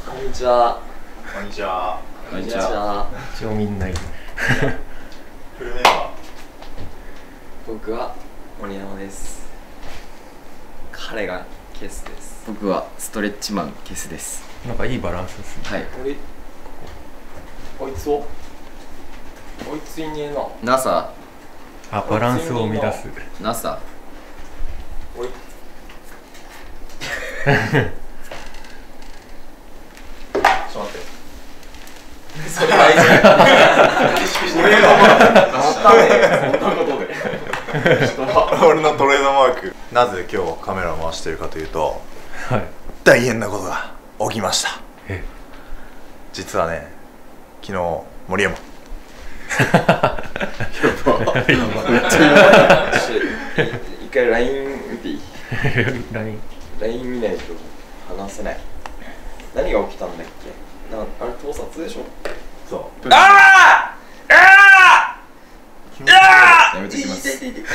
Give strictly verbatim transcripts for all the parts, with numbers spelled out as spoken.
こんにちは。 こんにちは。 こんにちは。 一応みんないる。 フルメンバ僕は森山です。彼がケスです。 僕はストレッチマンケスです。 なんかいいバランスですね。 はい。 俺こいつをこいついねえな。 NASA。 あ、バランスを乱す。 NASA。 おいちょっと待って。それ大事。俺がまたね、そんなことでー俺のトレードマーク。なぜ今日カメラを回しているかというと、 はい。 大変なことが起きました。 え、 実はね、昨日森山一回 ライン 見ていい？ ラインライン 見ないと話せない。何が起きたんだっけ？なあれ盗撮でしょ？ そうあーあーあーやめときます。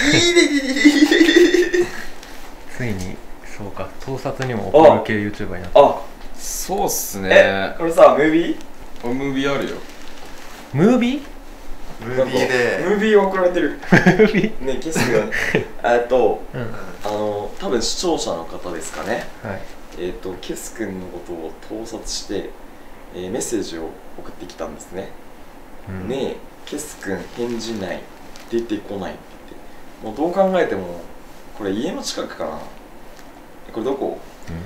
ついにそうか、盗撮にも送る系 YouTuber になった。 あ、 そうっすえ、 ね。 これさ、ムービー？ ムービーあるよ。 ムービー？ ムービーでムービー送られてる。 ムービー？ ね、ケスがえっと、 うん。はあの、多分視聴者の方ですかね。 い。 えっと、ケス君のことを盗撮して、えーメッセージを送ってきたんですね。 うん、 ねえ、ケス君返事ない、出てこないって言って、もうどう考えてもこれ家の近くかな。これどこ？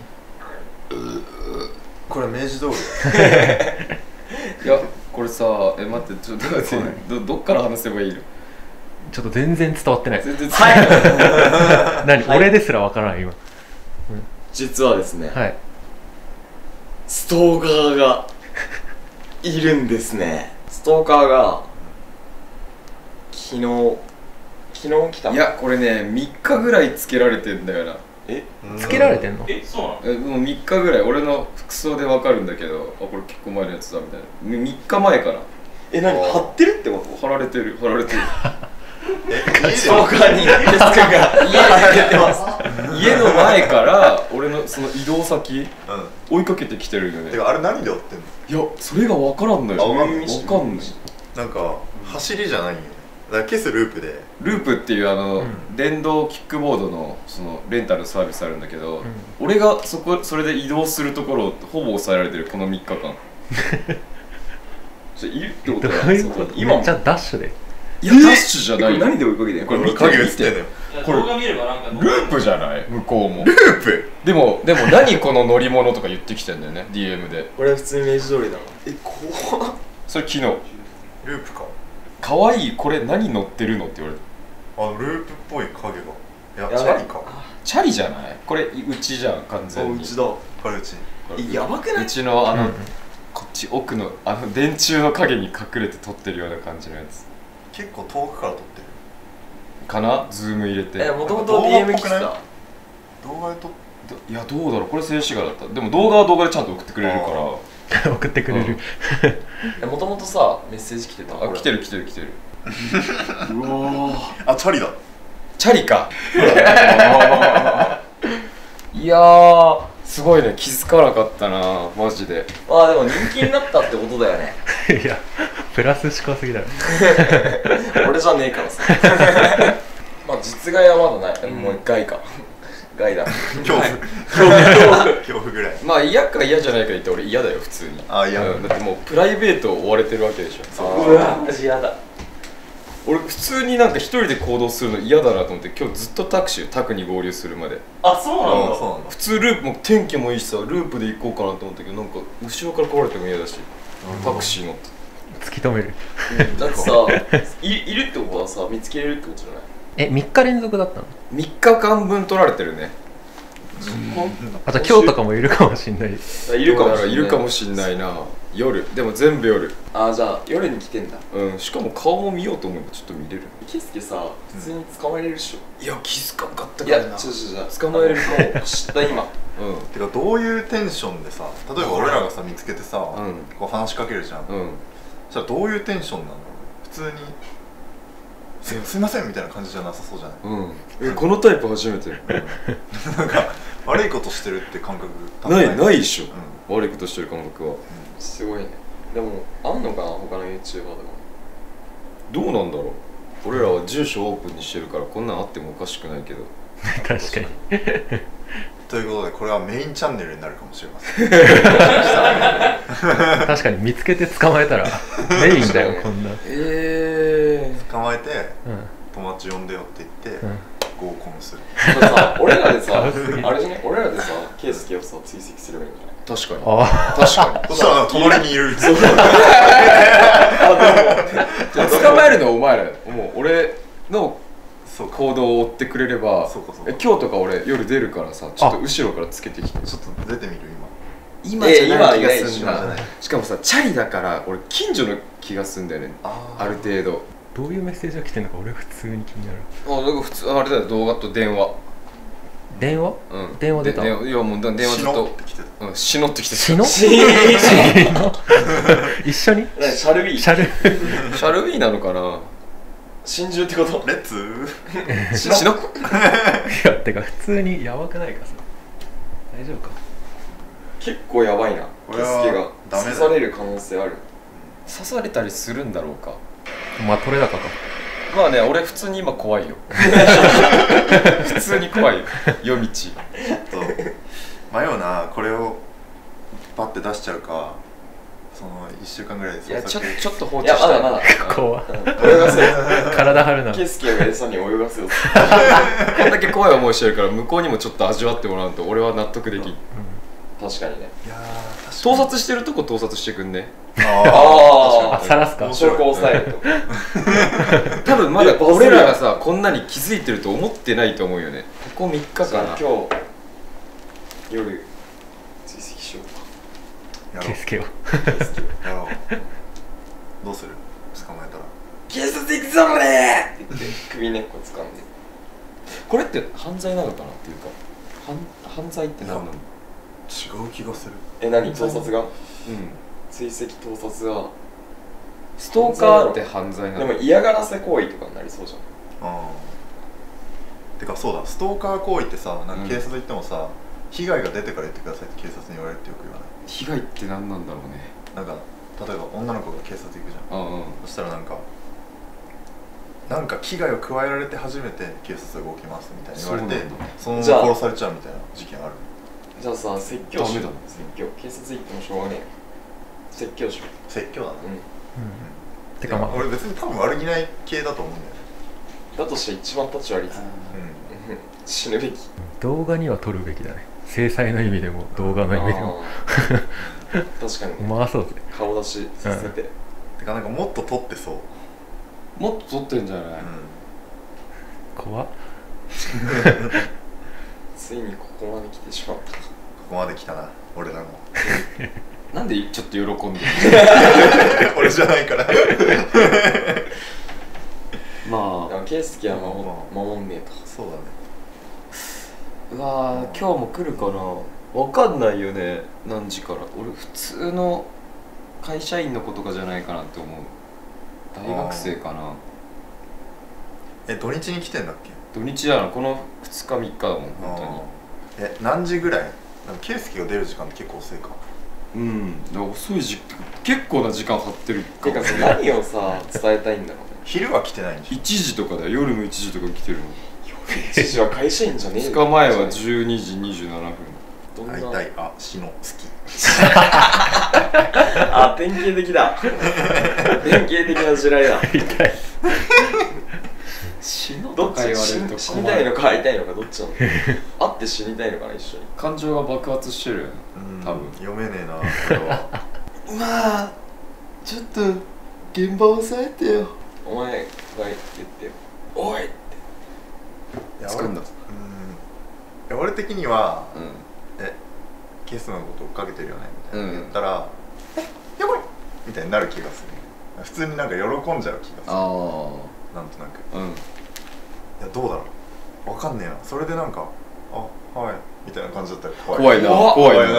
これ明治通り。 いや、これさ、え、待って、ちょっと待って、ど、どっから話せばいいの？ ちょっと全然伝わってない。 全然はい。 何、 はい俺ですらわからない今。 実はですね、 はい。 ストーカーがいるんですね。ストーカーが昨日昨日来た。 いや、これね、みっかぐらいつけられてんだよな。 えつけられてんの？ え、そうなの？ え、もうみっかぐらい、俺の服装でわかるんだけど、あ、これ結構前のやつだみたいな。みみっかまえからえ、何貼ってるってこと？ 貼られてる、貼られてる。 え、 ストーカーにケス君が家で出てます。 家の前から俺のその移動先う追いかけてきてるよね。 ん。てかあれ何で追ってんの？ いや、それが分からんのよ。 あわかんない分かんない。 なんか走りじゃないんよ。だからケスループで。 ループっていうあの、 うん電動キックボードのそのレンタルサービスあるんだけど、 うん俺がそこそれで移動するところをほぼ抑えられてるこのみっかかん。 それいるってことどだよ。 ういうこと？ 今めっちゃダッシュで。 いや、ダッシュじゃないよ。 何で追いかけてんの？ これ見て影映ってんのよ。 これ動画見ればなんかループじゃない向こうも。 ループ。 でもでも何この乗り物とか言ってきてんだよね ディーエム で。 これは普通に明治通りだな。え、怖っ。 それ昨日ループか。 可愛いこれ何乗ってるのって言われた。 あ、ループっぽい影が。いや、 やばいチャリか。 チャリじゃないこれうちじゃん完全に。 うちだ。 これうち。 え、やばくなうい？ ちのあの、 うんうんこっち奥のあの電柱の影に隠れて撮ってるような感じのやつ結構遠くから撮ってる。 かな。ズーム入れて。 え、もともと動画ディーエムっぽくない来てた。 動画で撮っどいやどうだろうこれ静止画だった。でも動画は動画でちゃんと送ってくれるから送ってくれる。 え、もともとさ、メッセージ来てた。 あ来てる来てる来てる。 うわあ、チャリだ。 チャリか。いやーすごいね、気づかなかったなマジで。 ー。まあでも人気になったってことだよね。 いや、プラス思考すぎだろ。 俺じゃねえからさ。まあ実害はまだない。もう害か。害だ。 恐怖。 恐怖。 恐怖ぐらい。 まあ嫌か嫌じゃないか言って俺嫌だよ普通に。 あ、いや。 うんだってもうプライベートを追われてるわけでしょ。 うわ、マジやだ。 俺普通になんか一人で行動するの嫌だなと思って今日ずっとタクシータクに合流するまであ、そうなんだ。 あ、そうなんだ。 普通ループも天気もいいしさループで行こうかなと思ったけどなんか後ろから来られても嫌だしタクシー乗って突き止める。 だってさ、いいるってことはさ、見つけれるってことじゃない？ え、みっか連続だったの？ みっかかんぶん取られてるね。 あ、じゃあ今日とかもいるかもしんない。 いるかもしれない。 いるかもしんないな。夜でも全部夜。 あ、じゃあ夜に来てんだ。 うんしかも顔も見ようと思えばちょっと見れる。 ケスケさ、普通に捕まえれるっしょ。 いや気づかんかったいや、 からな。 ちょちょちょ、捕まえれるかも。知った今。 うんてかどういうテンションでさ、例えば俺らがさ見つけてさ、 うんこう話しかけるじゃん。 うん。 じゃあどういうテンションなの？普通にすいませんみたいな感じじゃなさそうじゃない？ うんえこのタイプ初めてなんか悪いことしてるって感覚ないないでしょ、 うん、 悪いことしてる感覚は、 すごいね。でもあんのかな他の YouTuber でも。 どうなんだろう。俺らは住所オープンにしてるからこんなんあってもおかしくないけど確かにということでこれはメインチャンネルになるかもしれません確かに見つけて捕まえたらメインだよこんな。 え捕まえてうん友達呼んでよって言って、 うん合コンする。 さ俺らでさ、あ楽しすぎるれじゃね、俺らでさ、ケースケをさ、追跡すればいいんじゃない？ 確かにあ確かそしたら隣にいる。そう。 に捕まえるのはお前らよ。もう俺のそうか。 行動を追ってくれればそうかそうかえ今日とか俺夜出るからさちょっと後ろからつけてきてちょっと出てみる今じゃない気がすん今。今じゃだない。 しかもさチャリだから俺近所の気がすんだよねあある程度どういうメッセージが来てんのか俺普通に気になる。 あだから普通あれだよ動画と電話電話うん電話出たでいやもう電話ずっ死のとって来てた。 うん死のってきてた死のシ一緒にャルビーシャルシャルビーなのかな真珠ってこと？ レッツ死のいやてか普通にやばくないかさ大丈夫か。 結構やばいな。 これはケスケがダメだ刺される可能性ある。 刺されたりするんだろうかまあ取れ高か。 まあね俺普通に今怖いよ普通に怖いよ夜道ちょっと迷うな。これをパッて出しちゃうかそのいっしゅうかんぐらいでいやちょ創作ちょっと放いや、 置したいまだまだ。 怖泳がせよ。 体張るな。 ケスケが餌に泳がせよ。 こんだけ怖い思いしてるから向こうにもちょっと味わってもらうと俺は納得できん確かにね。 いやー確か盗に撮してるとこ盗撮してくんねああ、さらすか面。白い証拠を抑えると。 多分まだえバズる俺らがさこんなに気づいてると思ってないと思うよねここみっかかな今日夜追跡しようか。 やろうケスケをやろうどうする捕まえたら警察行くぞ俺ーって言って首根っこ掴んで。 これって犯罪なのかなっていうか犯犯罪って何なの？ 違う気がする。 え、何？盗撮が？ うん追跡盗撮が。 ストーカーって犯罪なの？ でも嫌がらせ行為とかになりそうじゃん。 ああてかそうだストーカー行為ってさなんか警察行ってもさ、被害が出てから言ってくださいって警察に言われるってよく言わない？ 被害って何なんだろうねなんか例えば女の子が警察行くじゃん。 うんうんそしたらなんかなんか危害を加えられて初めて警察が動きますみたいに言われてそうなんだそのまじゃあま殺されちゃうみたいな事件ある。 じゃあさ、説教しよう。 ダメだ説教。警察行ってもしょうがねえよ。説教しよ説教だね。 う。うん。 うんてかまあ俺別に多分悪気ない系だと思うんだよね。 だとして一番立ち悪いやつ。 ううん死ぬべき。 動画には撮るべきだね。制裁の意味でも動画の意味でもあー確かにね。 回そうぜ。 顔出しさせて。 んてかなんかもっと撮ってそう。 もっと撮ってんじゃない、 怖っ。 ついにここまで来てしまった。 ここまで来たな俺らもなんでちょっと喜んでる俺じゃないからまでもケイスケは守まあ守んねえと。 そうだね。 うわー今日も来るかなわかんないよね何時から俺普通の会社員の子とかじゃないかなって思う大学生かなえ土日に来てんだっけ？ 土日だなこのふつかみっかだもん本当にあーえ何時ぐらい？なんかケイスケが出る時間って結構遅いか。 うんだから遅い時結構な時間張ってるてかさ、 ね何をさ、伝えたいんだろうね。 昼は来てないんでしょ？ いちじとかだよ夜のいちじとか来てるの一時は会社員じゃねえふつかまえはじゅうにじにじゅうななふんどんな会いたいあしの好きあ、典型的だ。典型的な地雷だ。 死のどっちとか言われると死死にたいのか会いたいのかどっちなの？会って死にたいのかな一緒に。 感情が爆発してるよねうん多分読めねえなこれはまあちょっと現場押さえてよお前が言ってよ。おい。 いや掴んだ俺うんいや俺的にはうんえケイスのこと追っかけてるよねみたいなうん言ったらえやばいみたいになる気がする。普通になんか喜んじゃう気がする。 あなんとなくあうんいやどうだろうわかんねえな。それでなんかあはいみたいな感じだったら怖い怖いな怖っ怖いな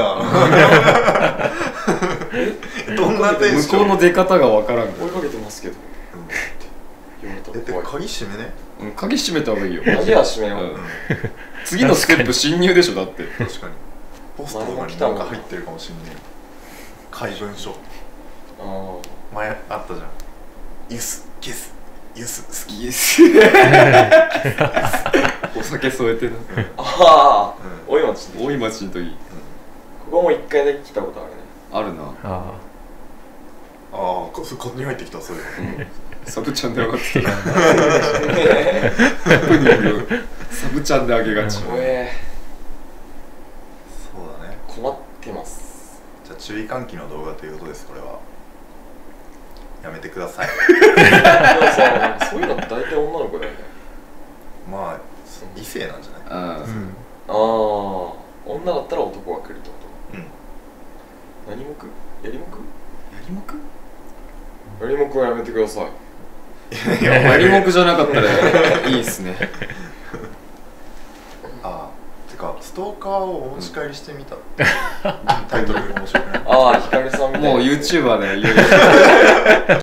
どんなテン向ションこうの出方がわからんから追いかけてますけど。 うん言われたえってら怖い。 鍵閉めね。 うん鍵閉めた方がいいよ鍵は閉めよう、 うん次のステップ侵入でしょだって確かにポストとかになんか入ってるかもしんねえ。怪文書あ前あったじゃん。ユスキスユス好きイエスお酒添えてなあああ、 うんおい町で大井町の時ここも一回だけ来たことあるね。 あるなあああこそ勝手に入ってきたそれ。 サブチャンで上がってたハプニングサブチャンで上げがちおえそうだね。 困ってます。 じゃあ注意喚起の動画ということです。これはやめてください。 でもさ、なんかそういうの大体女の子だよね。 まあ異性なんじゃない。 あ、 ああうん、 ああ、女だったら男が来るってこうんと。何目？やりもく？ やりもくやりもくはやめてください。 いややりもくじゃなかったらいいっすねああてかストーカーをお持ち帰りしてみた、タイトル面白くない？ ああ、ひかるさんみたいな。 もう YouTuber でいよいよ